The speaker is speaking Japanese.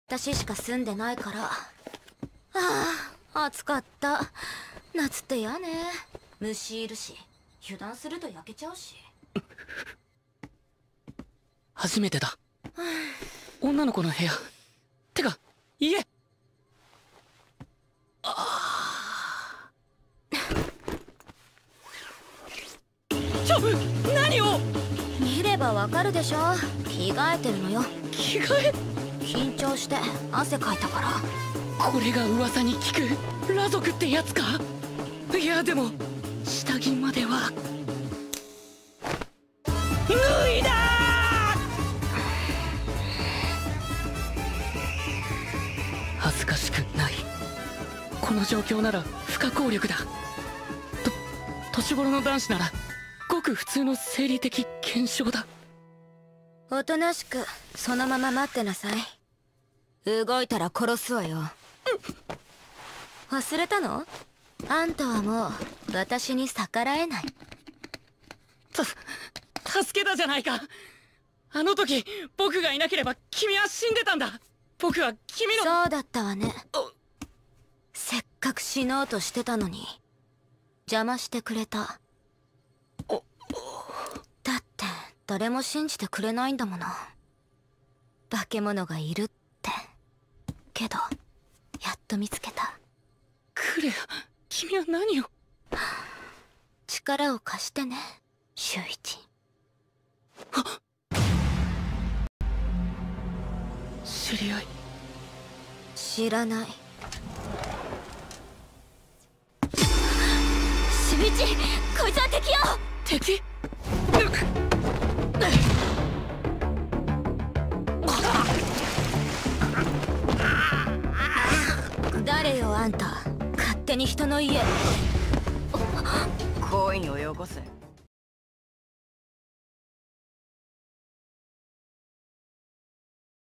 私しか住んでないから。暑かった。夏って嫌ね。虫いるし、油断すると焼けちゃうし。 初めてだ。女の子の部屋。てか家。何を。 見ればわかるでしょ。着替えてるのよ。 着替え。 緊張して汗かいたから。 これが噂に聞く裸族ってやつか。いやでも下着までは脱いだ。恥ずかしくない。この状況なら不可抗力だ。年頃の男子ならごく普通の生理的現象だ。 おとなしくそのまま待ってなさい。動いたら殺すわよ。忘れたの？あんたはもう私に逆らえない。 助けたじゃないか。あの時僕がいなければ君は死んでたんだ。僕は君の。 そうだったわね。せっかく死のうとしてたのに邪魔してくれた。だって誰も信じてくれないんだもの。化け物がいるって。けどやっと見つけた。 クレア、君は何を。 力を貸してね、秀一。 知り合い？ 知らない。秀一、こいつは敵よ。 敵？ 誰よあんた、勝手に人の家。 恋に及ぼせ。